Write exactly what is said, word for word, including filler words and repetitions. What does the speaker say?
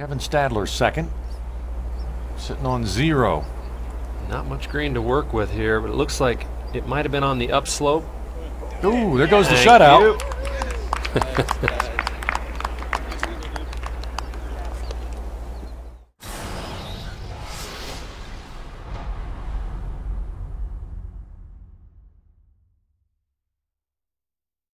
Kevin Stadler second, sitting on zero. Not much green to work with here, but it looks like it might have been on the upslope. Ooh, there goes the Thank shutout. you.